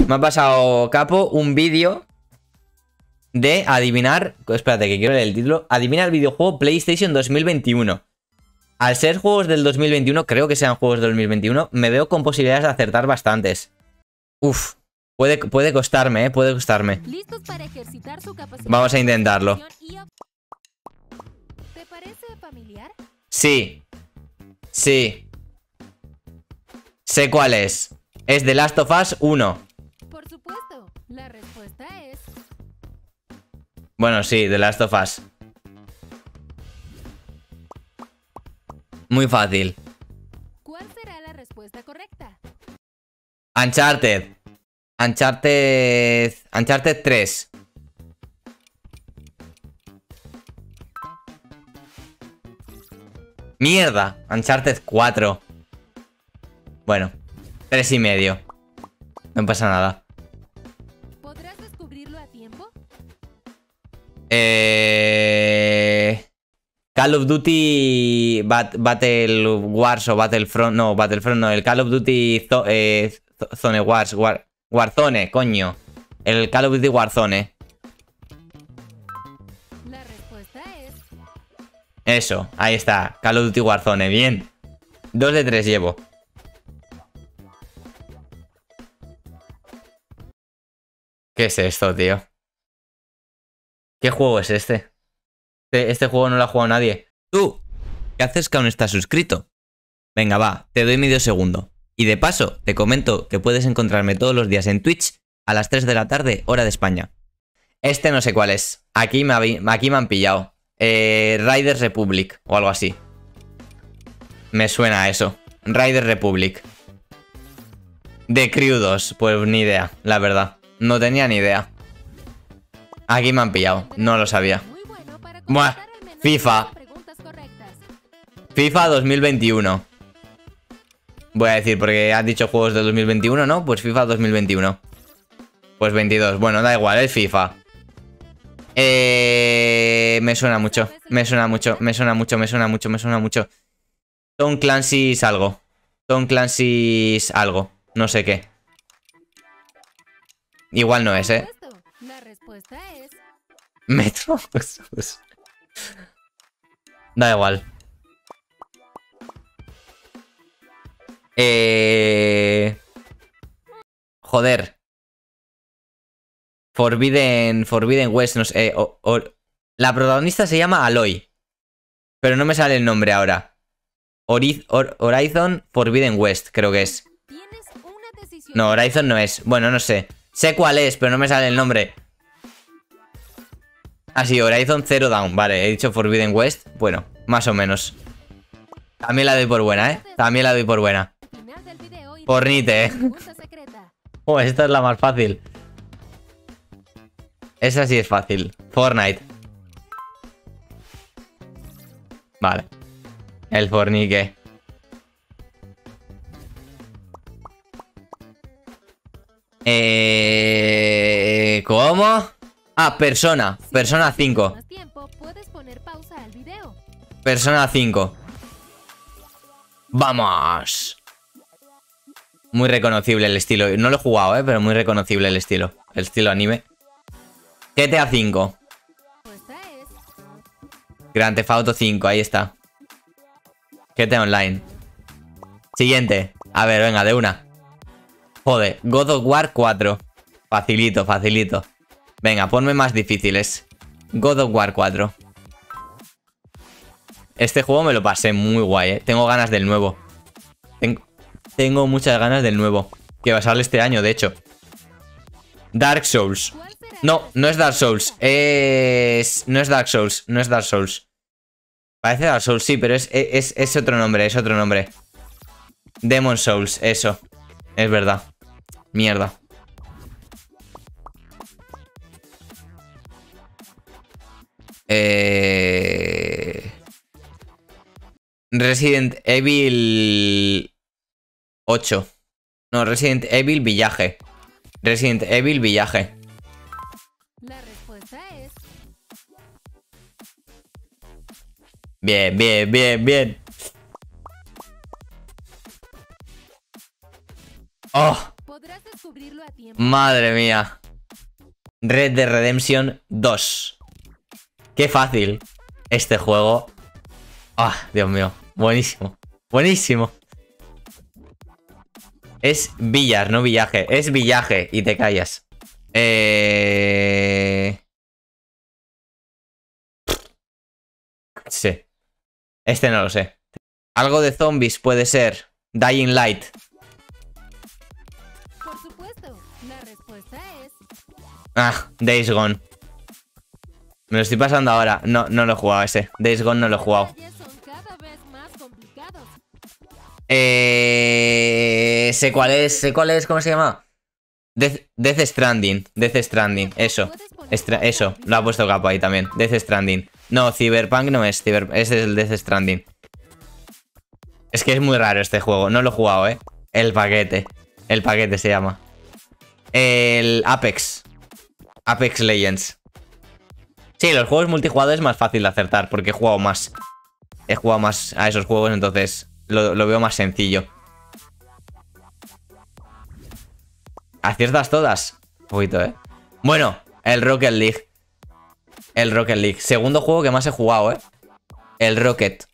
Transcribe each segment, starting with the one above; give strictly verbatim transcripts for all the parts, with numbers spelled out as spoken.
Me ha pasado Capo un vídeo de adivinar... Espérate, que quiero leer el título. Adivinar videojuego PlayStation dos mil veintiuno. Al ser juegos del dos mil veintiuno, creo que sean juegos del dos mil veintiuno, me veo con posibilidades de acertar bastantes. Uf, puede, puede costarme, ¿eh? Puede costarme. ¿Listos para ejercitar su capacidad? Vamos a intentarlo. ¿Te parece familiar? Sí. Sí. Sé cuál es. Es The Last of Us uno. Por supuesto. La respuesta es... Bueno, sí, The Last of Us. Muy fácil. ¿Cuál será la respuesta correcta? Uncharted. Uncharted... Uncharted tres. Mierda. Uncharted cuatro. Bueno. Tres y medio. No pasa nada. ¿Podrás descubrirlo a tiempo? Eh... Call of Duty Bat Battle Wars o Battlefront... No, Battlefront no. El Call of Duty Zo eh, Zone Wars. War Warzone, coño. El Call of Duty Warzone. La respuesta es... Eso, ahí está. Call of Duty Warzone, bien. Dos de tres llevo. ¿Qué es esto, tío? ¿Qué juego es este? Este, este juego no lo ha jugado nadie. Tú, ¿qué haces que aún estás suscrito? Venga, va, te doy medio segundo. Y de paso, te comento que puedes encontrarme todos los días en Twitch a las tres de la tarde, hora de España. Este no sé cuál es. Aquí me, aquí me han pillado. Eh, Riders Republic o algo así. Me suena a eso. Riders Republic. The Crew dos, pues ni idea, la verdad. No tenía ni idea. Aquí me han pillado, no lo sabía. Buah, FIFA. FIFA dos mil veintiuno. Voy a decir, porque has dicho juegos de dos mil veintiuno, ¿no? Pues FIFA dos mil veintiuno. Pues veintidós, bueno, da igual, es FIFA. Eh... Me suena mucho, me suena mucho, me suena mucho, me suena mucho, me suena mucho. Tom Clancy's algo. Tom Clancy's algo, no sé qué. Igual no es, ¿eh? La respuesta es... Metro. Da igual. Eh... Joder. Forbidden... Forbidden West, no sé. Eh, o, o... La protagonista se llama Aloy. Pero no me sale el nombre ahora. Horiz Or Horizon Forbidden West, creo que es. No, Horizon no es. Bueno, no sé. Sé cuál es, pero no me sale el nombre. Ah, sí, Horizon Zero Dawn. Vale, he dicho Forbidden West. Bueno, más o menos. También la doy por buena, ¿eh? También la doy por buena. Fornite, ¿eh? Oh, esta es la más fácil. Esa sí es fácil. Fortnite. Vale. El fornique. Eh... ¿Cómo? Ah, Persona. Persona cinco. Persona cinco. ¡Vamos! Muy reconocible el estilo. No lo he jugado, ¿eh? Pero muy reconocible el estilo. El estilo anime. G T A cinco. Grand Theft Auto cinco, ahí está. G T A Online. Siguiente. A ver, venga, de una. Joder, God of War cuatro. Facilito, facilito. Venga, ponme más difíciles. God of War cuatro. Este juego me lo pasé muy guay, ¿eh? Tengo ganas del nuevo. Tengo, tengo muchas ganas del nuevo. Que va a salir este año, de hecho. Dark Souls. No, no es Dark Souls. Es... No es Dark Souls. No es Dark Souls. Parece Dark Souls, sí, pero es, es, es otro nombre, es otro nombre. Demon Souls, eso. Es verdad. Mierda. Eh... Resident Evil ocho. No, Resident Evil Village. Resident Evil Village. La respuesta es... Bien, bien, bien, bien. Oh. ¿Podrás descubrirlo a tiempo? Madre mía. Red Dead Redemption dos. Qué fácil este juego. Ah, Dios mío. Buenísimo. Buenísimo. Es billar, no villaje. Es villaje y te callas. Eh... Sí. Este no lo sé. Algo de zombies puede ser. Dying Light. Por supuesto, la respuesta es... Ah, Days Gone. Me lo estoy pasando ahora. No, no lo he jugado ese. Days Gone no lo he jugado. Los detalles son cada vez más complicados. Eh... Sé cuál es. Sé cuál es. ¿Cómo se llama? Death, Death Stranding. Death Stranding. Eso. Estra eso. Lo ha puesto Capo ahí también. Death Stranding. No, Cyberpunk no es. Cyber ese es el Death Stranding. Es que es muy raro este juego. No lo he jugado, ¿eh? El paquete. El paquete se llama. El Apex. Apex Legends. Sí, los juegos multijugador es más fácil de acertar porque he jugado más. He jugado más a esos juegos, entonces lo, lo veo más sencillo. ¿Aciertas todas? Un poquito, ¿eh? Bueno, el Rocket League. El Rocket League. Segundo juego que más he jugado, ¿eh? El Rocket.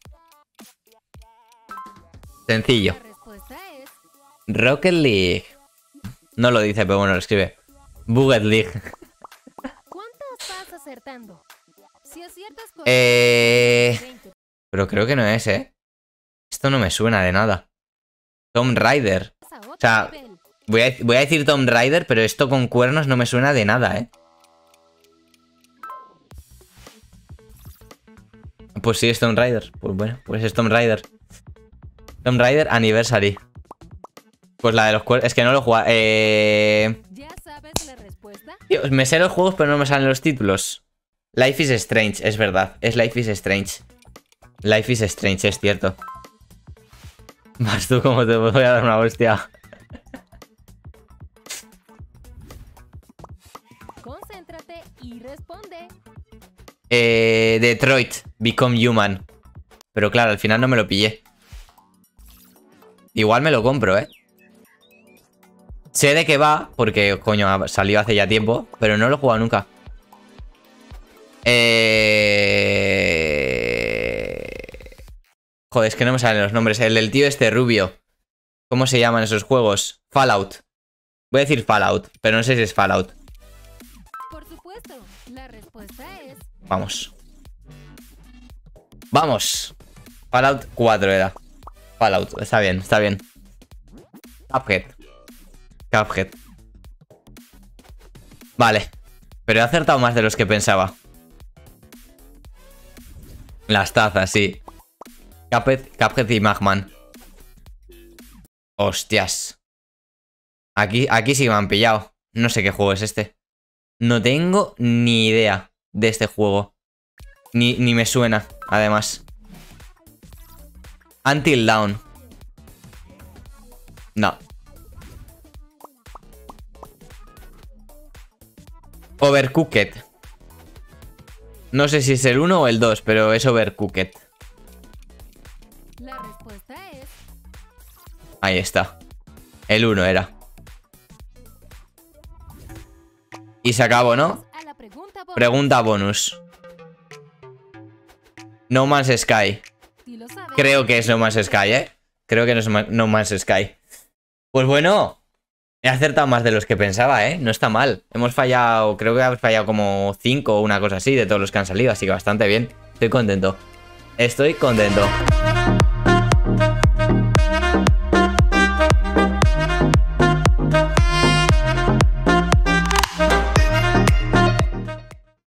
Sencillo. La respuesta es... Rocket League. No lo dice, pero bueno, lo escribe. Buget League. ¿Cuántas vas acertando? Si aciertas con... Eh... veinte. Pero creo que no es, ¿eh? Esto no me suena de nada. Tomb Raider. A otro O sea, nivel. voy a, voy a decir Tomb Raider, pero esto con cuernos no me suena de nada, ¿eh? Pues sí, es Tomb Raider. Pues bueno, pues es Tomb Raider. Tomb Raider Anniversary. Pues la de los cuernos... Es que no lo he jugado. Eh... ¿Ya sabes la respuesta? Tío, me sé los juegos, pero no me salen los títulos. Life is Strange, es verdad. Es Life is Strange. Life is Strange, es cierto. Vas tú, como te voy a dar una hostia. Concéntrate y responde. Eh, Detroit, Become Human. Pero claro, al final no me lo pillé. Igual me lo compro, ¿eh? Sé de qué va, porque, coño, salió hace ya tiempo, pero no lo he jugado nunca. Eh... Joder, es que no me salen los nombres. El del tío este rubio. ¿Cómo se llaman esos juegos? Fallout. Voy a decir Fallout, pero no sé si es Fallout. Por supuesto, la respuesta es... Vamos. Vamos. Fallout cuatro era. Fallout, está bien, está bien. Cuphead. Cuphead. Vale. Pero he acertado más de los que pensaba. Las tazas, sí. Cuphead, Cuphead y Magman. Hostias. Aquí, aquí sí me han pillado. No sé qué juego es este. No tengo ni idea de este juego. Ni, ni me suena, además. Until Dawn. No. Overcooked. No sé si es el uno o el dos, pero es Overcooked. La respuesta es... Ahí está. El uno era. Y se acabó, ¿no? A la pregunta bonus. Pregunta bonus. No Man's Sky. Si lo sabes, Creo que es No Man's Sky, ¿eh? Creo que no es Ma- No Man's Sky. Pues bueno, he acertado más de los que pensaba, ¿eh? No está mal. Hemos fallado, creo que hemos fallado como cinco o una cosa así de todos los que han salido, así que bastante bien. Estoy contento. Estoy contento.